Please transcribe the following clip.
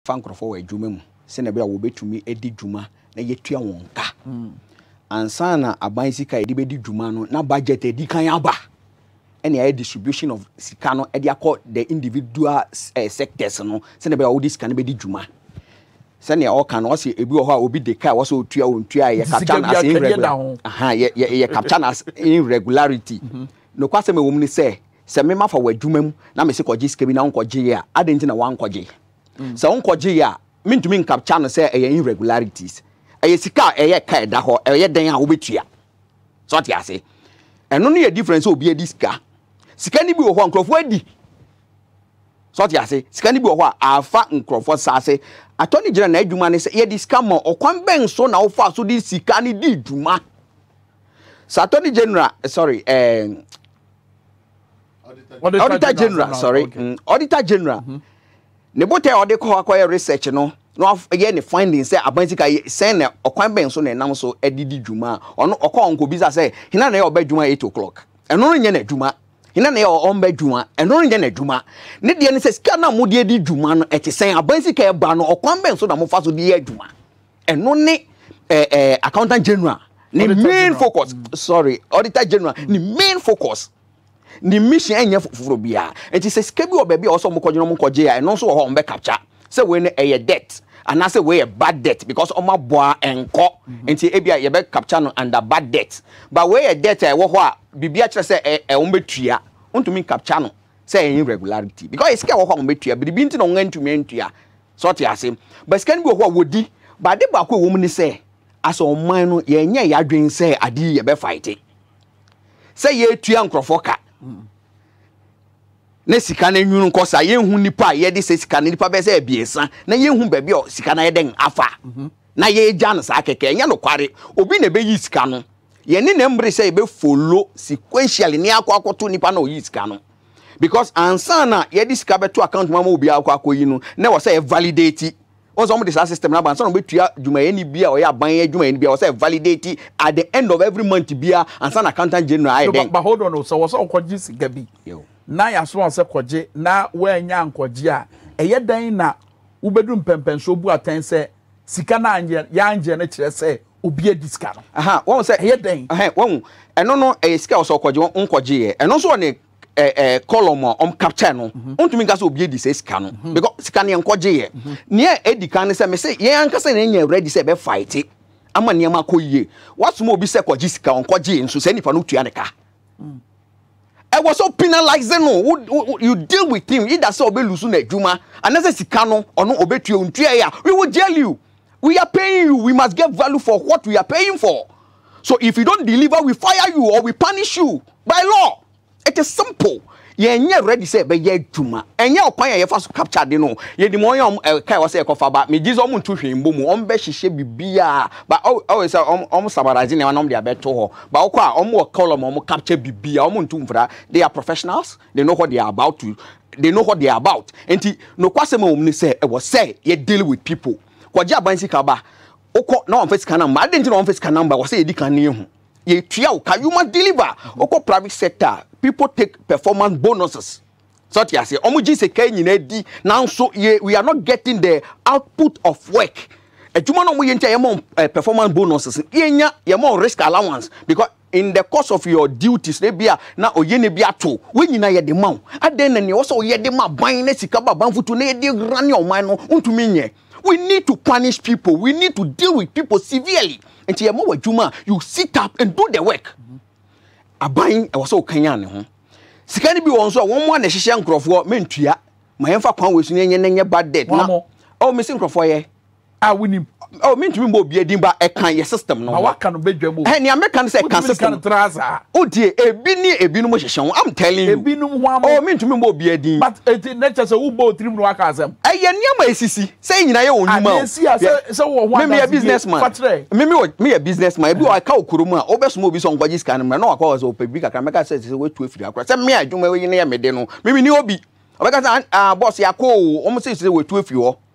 Fankrofo we dwuma mu se na be a wo betumi edi dwuma na yetua wonka ansa na aban sika edi bedi dwuma no na budget edi kan aba ene ya distribution of sika no edi akọ the individual sectors no se na be a wo sika na bedi dwuma se na o kan o se ebi wo ho a obi de kai wo so otua wontua ye capture as irregular ye capture as irregularity no kwase me wo mu ni se me ma fa wa dwuma mu na me se koje sika bi na onkoje ye a adenti na wankoje so onkoje ya mintumi capture no say irregularities sika ka da ho den a wo betua so ti ase eno no ye difference obi edi sika ni bi wo ho nkrofo adi so ti ase sika ni bi wo ho afa nkrofo sase Auditor-General na adwuma ne say ye di sika mo okwan ben so na wo fa so di sika ni di dwuma so Auditor-General Auditor-General Auditor-General ne bote ode ko akoye research no ye ne findings say abansika sen na okwan ben so na nam so edidi dwuma ono okọ onko bisa say hina na ye obadwuma 8 o'clock eno no nye na dwuma hina na ye ombadwuma eno no nye na dwuma ne de ne say sika na mo de edi dwuma no ete sen abansika e ba no okwan ben so na mo fa so de dwuma eno ne Accountant General ne main focus Auditor-General ne main focus ni mission enya fufuro bia enti se sika bi oba bia oso mo kwadwo mo kwaje ya eno so ho mbe capture se we ne debt and na say we bad debt because oma boa enko enti ebia ye be capture no under bad debt but we debt e wo ho a bibia kire se wo betua untumi capture no say irregularity because sika wo ho mo betua bibi nti no ntumi entua so ti ase but sika ni bi wo ho a wodi but de ba ko wo mu ni say aso man no ye nya ya dwen say adi ye be fight say ye tua nkrofo ka ne sika na nwunu nkosa ye hu nipa ye de sika na nipa be se ebiesa na ye hu ba bi o sika na ye den afa na ye gya no sa keke nya no kware obi na be yi sika no ye ne na mbre se be follow sequentially ne akwakoto nipa na o yi sika no because ansa na ye de sika be to account mama obi akwakoyi no na wo se validate once the system na ban so no betua dwumaye ni bia o ya ban ya dwumaye ni bia o say validate at the end of every month bia and san Accountant General I then but hold on so okoji sika bi na ya so se koje na we nya nkoje a eye dan na ubedu mpempen so bu atan se sika na ya anje na kire se obi edi sika no won say eye dan won eno no sika so okoje nkoje ye eno so ne column capture no untumi nka so obi edi se sika no because sika ne nkoje ye ne edi kan se me se ye anka se ne nya ready se be fight ama ne ma koyie wasoma obi se koje sika nkoje nso se nipa no tua ne ka I was so penalizing no you deal with him either so obe lusu na adwuma anase sika no ono obetua ntua ya we will jail you we are paying you we must get value for what we are paying for so if you don't deliver we fire you or we punish you by law. It is simple. Ye nye ready say be ye dwuma. Enye okwan ye fa so capture de no. Ye di mo yom kai wo say kofa ba. Me gizo mo ntu hwembo mu. Om be hihye bibia. Ba always say om summarize ne wanom de abeto ho. Ba wo kwa om wo column om capture bibia. Om ntu mfra. They are professionals. They know what they are about to. They know what they are about. Enti no kwase ma omni say e was say ye deal with people. Kwaje abansi ka ba. Okọ na on face kan number. Adenti na on face kan number. Wo say ye di kan ne hu. Ye tua wo ka you must deliver. Okọ private sector. People take performance bonuses. So ti ase omuji se kan nyina di now so we are not getting the output of work. Ejuma no mo ye ntia ye mo performance bonuses. Yenya ye mo risk allowance because in the course of your duties ne bia na oye ne bia to we nyina ye de ma. Aden na ne wo so ye de ma ban na sika ba ban futu na ye de rani oman no untumi nye. We need to punish people. We need to deal with people severely. Enti ye mo wadwuma you sit up and do the work. Aban e wo so kanya ne ho sika ni bi won so won mo na hihye nkrofo mentua ma yemfa kwan wesu nye bad debt na o me sin nkrofo ye wini o mentumi mo obi edin ba e kan ye system no ma waka no bedwam ni American say kan system o die ebi no mo hihye won I'm telling you ebi no ho am o mentumi mo obi edin but nature say wo bo trim no waka asem ye niam esisi say nyina ye onwuma o say wo ho me a businessman me a businessman ebi o ka okuromu a obeso obi so nkwaji scan na na wakwa so opebi kakra meka say we tu afiri akra say me adwuma we ne ye me de no me ni obi obeka say boss yakọ o mo say we tu afiri ho